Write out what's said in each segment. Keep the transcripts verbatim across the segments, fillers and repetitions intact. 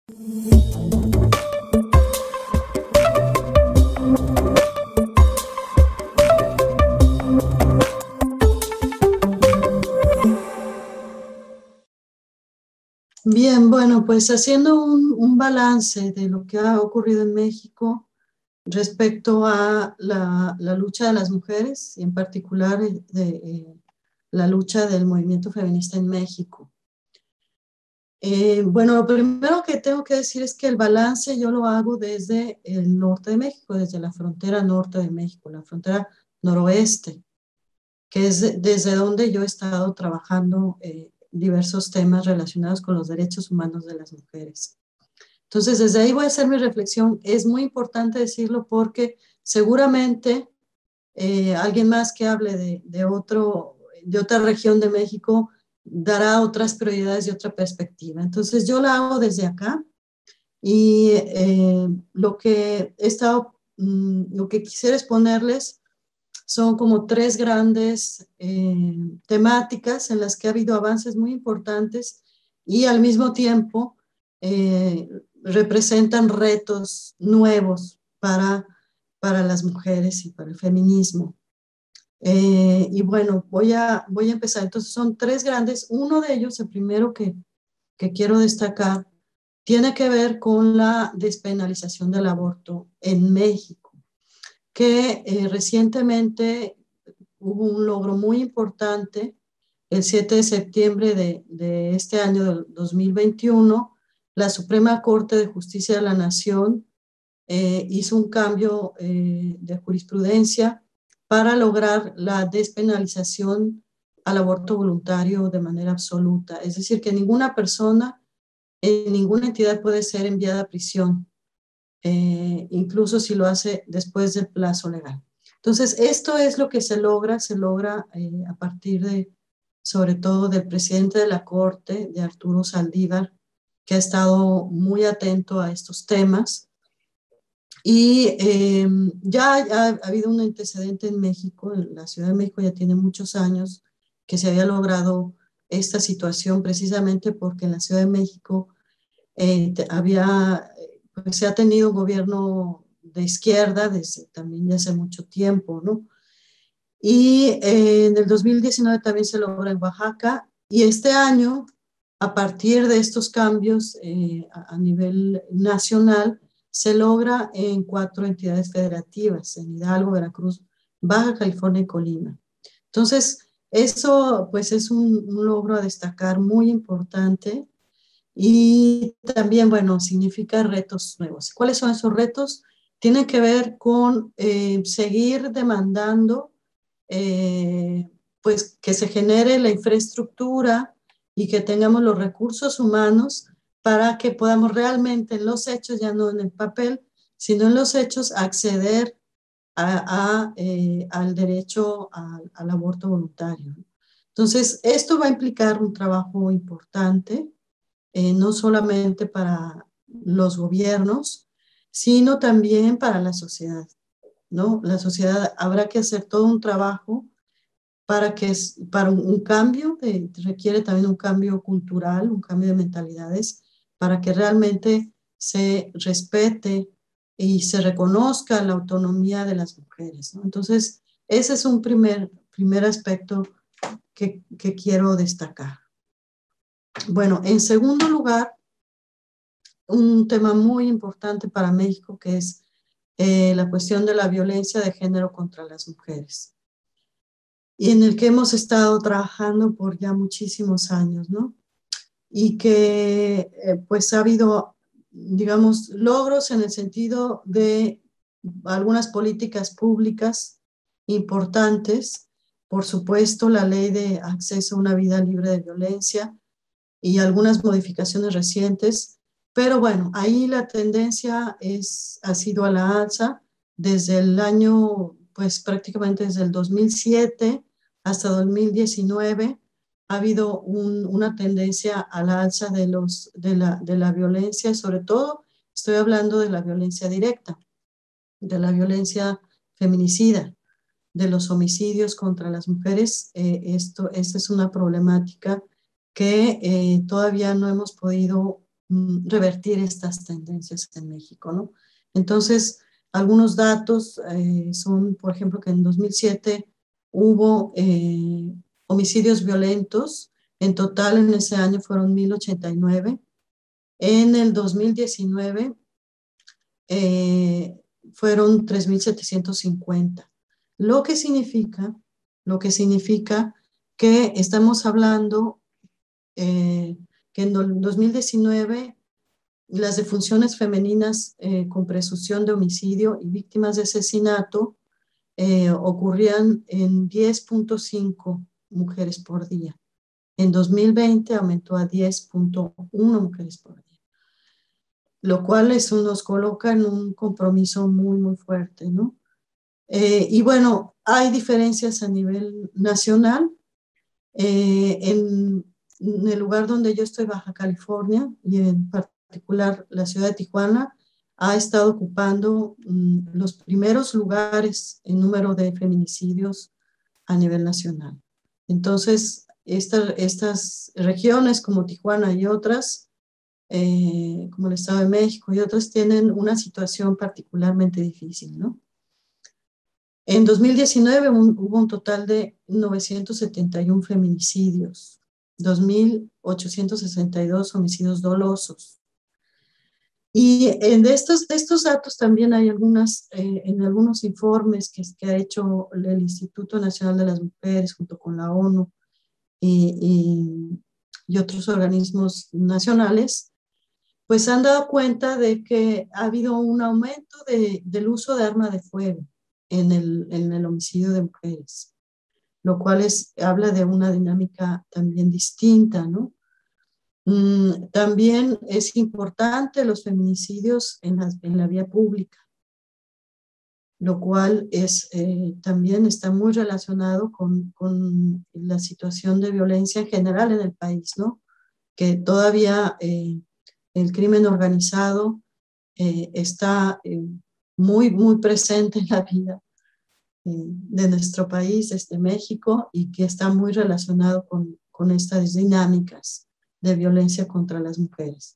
Bien, bueno, pues haciendo un, un balance de lo que ha ocurrido en México respecto a la, la lucha de las mujeres y en particular de, de, eh, la lucha del movimiento feminista en México. Eh, bueno, lo primero que tengo que decir es que el balance yo lo hago desde el norte de México, desde la frontera norte de México, la frontera noroeste, que es desde donde yo he estado trabajando eh, diversos temas relacionados con los derechos humanos de las mujeres. Entonces, desde ahí voy a hacer mi reflexión. Es muy importante decirlo porque seguramente eh, alguien más que hable de, de, otro, de otra región de México dará otras prioridades y otra perspectiva. Entonces, yo la hago desde acá y eh, lo que he estado, mmm, lo que quisiera exponerles son como tres grandes eh, temáticas en las que ha habido avances muy importantes y al mismo tiempo eh, representan retos nuevos para, para las mujeres y para el feminismo. Eh, y bueno, voy a, voy a empezar. Entonces son tres grandes. Uno de ellos, el primero que, que quiero destacar, tiene que ver con la despenalización del aborto en México, que eh, recientemente hubo un logro muy importante. El siete de septiembre de, de este año, del dos mil veintiuno, la Suprema Corte de Justicia de la Nación eh, hizo un cambio eh, de jurisprudencia para lograr la despenalización al aborto voluntario de manera absoluta. Es decir, que ninguna persona en ninguna entidad puede ser enviada a prisión, eh, incluso si lo hace después del plazo legal. Entonces, esto es lo que se logra, se logra eh, a partir de, sobre todo, del presidente de la Corte, de Arturo Saldívar, que ha estado muy atento a estos temas. Y eh, ya ha, ha habido un antecedente en México, en la Ciudad de México ya tiene muchos años que se había logrado esta situación precisamente porque en la Ciudad de México eh, había, pues, se ha tenido un gobierno de izquierda desde también ya hace mucho tiempo, ¿no? Y eh, en el dos mil diecinueve también se logra en Oaxaca y este año, a partir de estos cambios eh, a, a nivel nacional, se logra en cuatro entidades federativas, en Hidalgo, Veracruz, Baja California y Colima. Entonces, eso pues es un, un logro a destacar muy importante y también, bueno, significa retos nuevos. ¿Cuáles son esos retos? Tienen que ver con eh, seguir demandando eh, pues que se genere la infraestructura y que tengamos los recursos humanos para que podamos realmente en los hechos, ya no en el papel, sino en los hechos, acceder a, a, eh, al derecho a, al aborto voluntario. Entonces, esto va a implicar un trabajo importante, eh, no solamente para los gobiernos, sino también para la sociedad, ¿no? La sociedad habrá que hacer todo un trabajo para que es, para un, un cambio, de, requiere también un cambio cultural, un cambio de mentalidades, para que realmente se respete y se reconozca la autonomía de las mujeres, ¿no? Entonces, ese es un primer, primer aspecto que, que quiero destacar. Bueno, en segundo lugar, un tema muy importante para México, que es eh, la cuestión de la violencia de género contra las mujeres, y en el que hemos estado trabajando por ya muchísimos años, ¿no? Y que eh, pues ha habido, digamos, logros en el sentido de algunas políticas públicas importantes, por supuesto, la ley de acceso a una vida libre de violencia y algunas modificaciones recientes, pero bueno, ahí la tendencia es, ha sido a la alza desde el año, pues prácticamente desde el dos mil siete hasta dos mil diecinueve, ha habido un, una tendencia a la alza de, los, de, la, de la violencia, sobre todo estoy hablando de la violencia directa, de la violencia feminicida, de los homicidios contra las mujeres. Eh, esto, esta es una problemática que eh, todavía no hemos podido mm, revertir estas tendencias en México, ¿no? Entonces, algunos datos eh, son, por ejemplo, que en dos mil siete hubo eh, homicidios violentos. En total en ese año fueron mil ochenta y nueve. En el dos mil diecinueve eh, fueron tres mil setecientos cincuenta. Lo que significa, lo que significa que estamos hablando eh, que en dos mil diecinueve las defunciones femeninas eh, con presunción de homicidio y víctimas de asesinato eh, ocurrían en diez punto cinco mujeres por día. En dos mil veinte aumentó a diez punto uno mujeres por día, lo cual eso nos coloca en un compromiso muy, muy fuerte, ¿no? Eh, y bueno, hay diferencias a nivel nacional. Eh, en, en el lugar donde yo estoy, Baja California, y en particular la ciudad de Tijuana, ha estado ocupando um, los primeros lugares en número de feminicidios a nivel nacional. Entonces, esta, estas regiones como Tijuana y otras, eh, como el Estado de México y otras, tienen una situación particularmente difícil, ¿no? En dos mil diecinueve un, hubo un total de novecientos setenta y uno feminicidios, dos mil ochocientos sesenta y dos homicidios dolosos. Y en de estos, de estos datos también hay algunas, eh, en algunos informes que, que ha hecho el Instituto Nacional de las Mujeres junto con la ONU y, y, y otros organismos nacionales, pues han dado cuenta de que ha habido un aumento de, del uso de arma de fuego en el, en el homicidio de mujeres, lo cual es, habla de una dinámica también distinta, ¿no? Mm, también es importante los feminicidios en la, en la vía pública, lo cual es, eh, también está muy relacionado con, con la situación de violencia en general en el país, ¿no? Que todavía eh, el crimen organizado eh, está eh, muy, muy presente en la vida eh, de nuestro país, desde México, y que está muy relacionado con, con estas dinámicas de violencia contra las mujeres.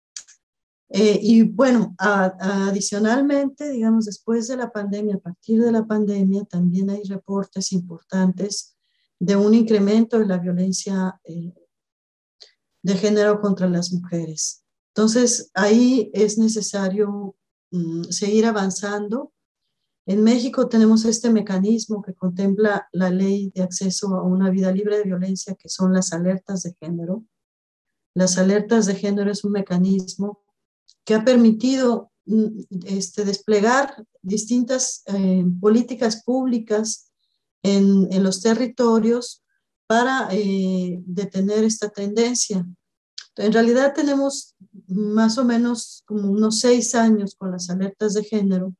Eh, y bueno, a, a, adicionalmente, digamos, después de la pandemia, a partir de la pandemia, también hay reportes importantes de un incremento de la violencia eh, de género contra las mujeres. Entonces, ahí es necesario um, seguir avanzando. En México tenemos este mecanismo que contempla la ley de acceso a una vida libre de violencia, que son las alertas de género. Las alertas de género es un mecanismo que ha permitido este, desplegar distintas eh, políticas públicas en, en, los territorios para eh, detener esta tendencia. En realidad tenemos más o menos como unos seis años con las alertas de género.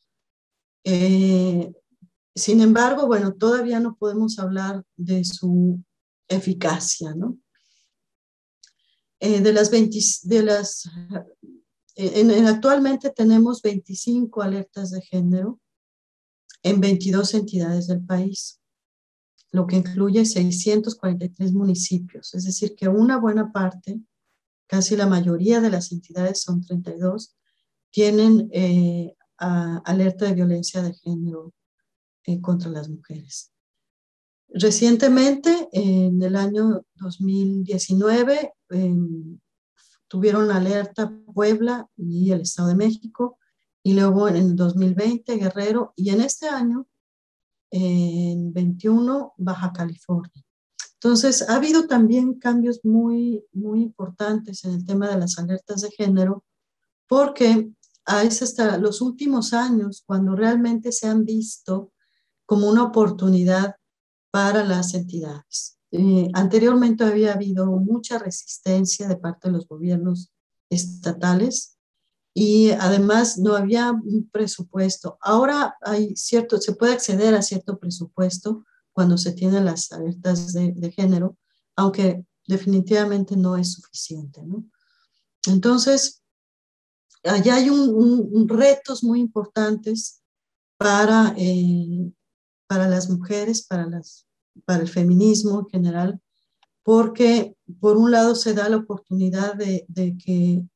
Eh, sin embargo, bueno, todavía no podemos hablar de su eficacia, ¿no? Eh, de las veinte, de las En, en, actualmente tenemos veinticinco alertas de género en veintidós entidades del país, lo que incluye seiscientos cuarenta y tres municipios, es decir, que una buena parte, casi la mayoría de las entidades, son treinta y dos, tienen eh, a, alerta de violencia de género eh, contra las mujeres. Recientemente, en el año dos mil diecinueve, eh, tuvieron alerta Puebla y el Estado de México, y luego en el dos mil veinte Guerrero, y en este año, en veintiuno, Baja California. Entonces, ha habido también cambios muy, muy importantes en el tema de las alertas de género, porque a es hasta los últimos años cuando realmente se han visto como una oportunidad para las entidades. Eh, anteriormente había habido mucha resistencia de parte de los gobiernos estatales y además no había un presupuesto. Ahora hay cierto, se puede acceder a cierto presupuesto cuando se tienen las alertas de, de género, aunque definitivamente no es suficiente, ¿no? Entonces, allá hay un, un, un retos muy importantes para, eh, para las mujeres, para las para el feminismo en general, porque por un lado se da la oportunidad de, de que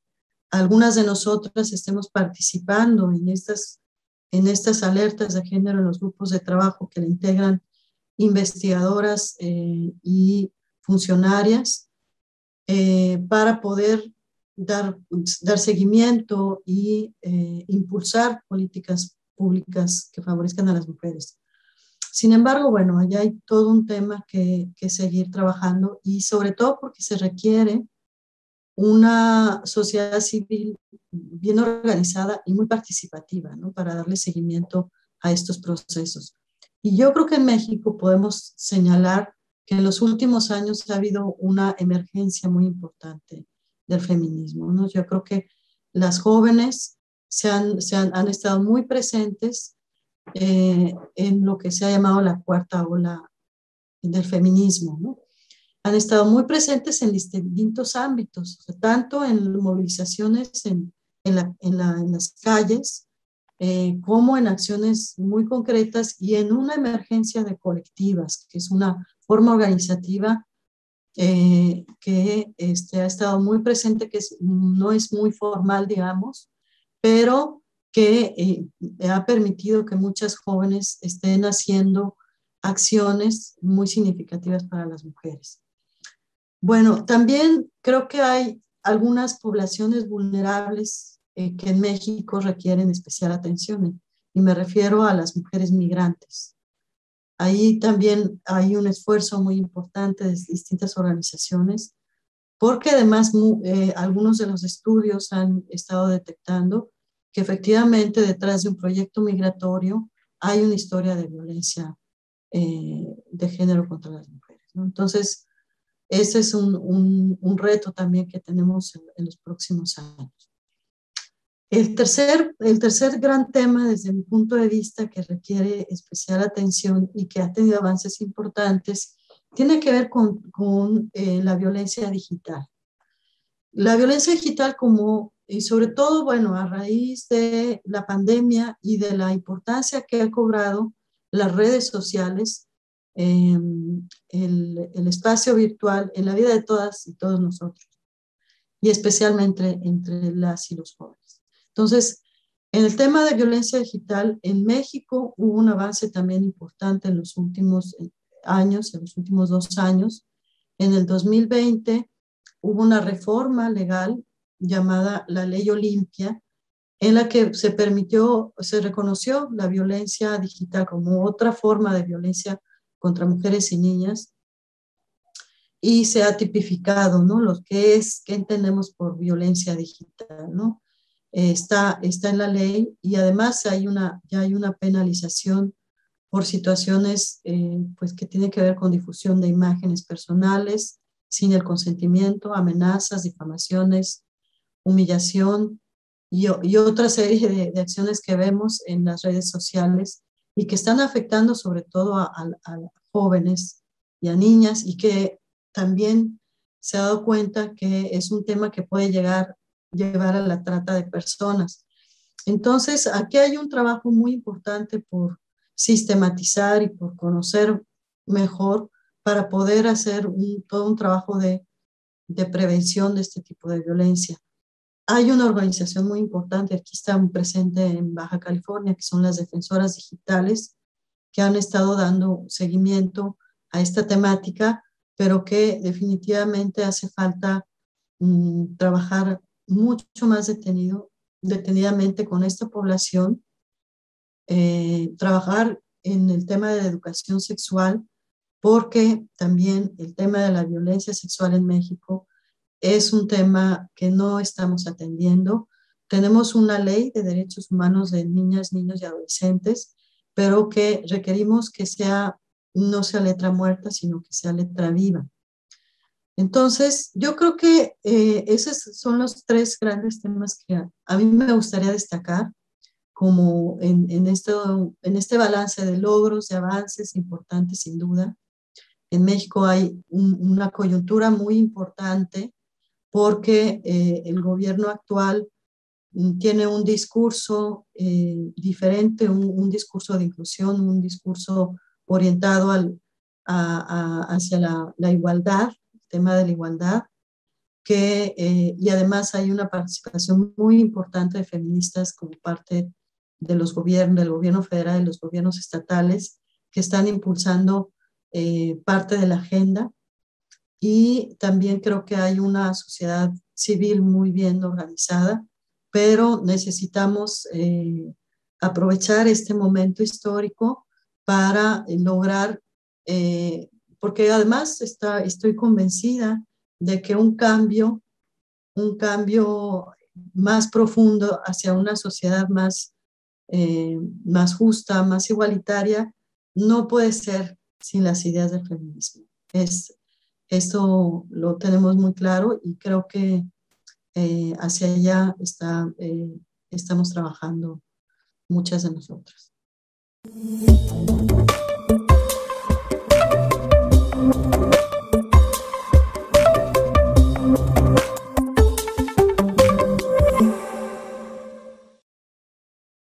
algunas de nosotras estemos participando en estas, en estas alertas de género en los grupos de trabajo que le integran investigadoras eh, y funcionarias eh, para poder dar, dar seguimiento y eh, impulsar políticas públicas que favorezcan a las mujeres. Sin embargo, bueno, allá hay todo un tema que, que seguir trabajando y sobre todo porque se requiere una sociedad civil bien organizada y muy participativa, ¿no? Para darle seguimiento a estos procesos. Y yo creo que en México podemos señalar que en los últimos años ha habido una emergencia muy importante del feminismo, ¿no? Yo creo que las jóvenes se han, se han, han estado muy presentes eh, en lo que se ha llamado la cuarta ola del feminismo, ¿no? Han estado muy presentes en distintos ámbitos, o sea, tanto en movilizaciones en, en, la, en, la, en las calles, eh, como en acciones muy concretas y en una emergencia de colectivas, que es una forma organizativa eh, que este, ha estado muy presente, que es, no es muy formal, digamos, pero que eh, ha permitido que muchas jóvenes estén haciendo acciones muy significativas para las mujeres. Bueno, también creo que hay algunas poblaciones vulnerables eh, que en México requieren especial atención, y me refiero a las mujeres migrantes. Ahí también hay un esfuerzo muy importante de distintas organizaciones, porque además eh, algunos de los estudios han estado detectando que efectivamente detrás de un proyecto migratorio hay una historia de violencia eh, de género contra las mujeres, ¿no? Entonces, ese es un, un, un reto también que tenemos en, en los próximos años. El tercer, el tercer gran tema, desde mi punto de vista, que requiere especial atención y que ha tenido avances importantes, tiene que ver con, con eh, la violencia digital. La violencia digital como, y sobre todo, bueno, a raíz de la pandemia y de la importancia que ha cobrado las redes sociales, eh, el, el espacio virtual en la vida de todas y todos nosotros, y especialmente entre las y los jóvenes. Entonces, en el tema de violencia digital, en México hubo un avance también importante en los últimos años, en los últimos dos años. En el dos mil veinte hubo una reforma legal llamada la Ley Olimpia, en la que se permitió, se reconoció la violencia digital como otra forma de violencia contra mujeres y niñas, y se ha tipificado, ¿no? Lo que es, qué entendemos por violencia digital, ¿no? Eh, está, está en la ley, y además hay una, ya hay una penalización por situaciones eh, pues que tienen que ver con difusión de imágenes personales sin el consentimiento, amenazas, difamaciones, humillación y, y otra serie de, de acciones que vemos en las redes sociales y que están afectando sobre todo a, a, a jóvenes y a niñas, y que también se ha dado cuenta que es un tema que puede llegar, llevar a la trata de personas. Entonces, aquí hay un trabajo muy importante por sistematizar y por conocer mejor para poder hacer un, todo un trabajo de, de prevención de este tipo de violencia. Hay una organización muy importante, aquí está presente en Baja California, que son las defensoras digitales, que han estado dando seguimiento a esta temática, pero que definitivamente hace falta um, trabajar mucho más detenido, detenidamente con esta población, eh, trabajar en el tema de la educación sexual, porque también el tema de la violencia sexual en México es un tema que no estamos atendiendo. Tenemos una ley de derechos humanos de niñas, niños y adolescentes, pero que requerimos que sea, no sea letra muerta, sino que sea letra viva. Entonces, yo creo que eh, esos son los tres grandes temas que a, a mí me gustaría destacar como en, en, esto, en este balance de logros, de avances importantes sin duda. En México hay un, una coyuntura muy importante porque eh, el gobierno actual tiene un discurso eh, diferente, un, un discurso de inclusión, un discurso orientado al, a, a, hacia la, la igualdad, el tema de la igualdad, que, eh, y además hay una participación muy importante de feministas como parte de los gobiernos, del gobierno federal y los gobiernos estatales, que están impulsando eh, parte de la agenda. Y también creo que hay una sociedad civil muy bien organizada, pero necesitamos eh, aprovechar este momento histórico para eh, lograr, eh, porque además está, estoy convencida de que un cambio, un cambio más profundo hacia una sociedad más, eh, más justa, más igualitaria, no puede ser sin las ideas del feminismo. Es, eso lo tenemos muy claro y creo que eh, hacia allá está, eh, estamos trabajando muchas de nosotras.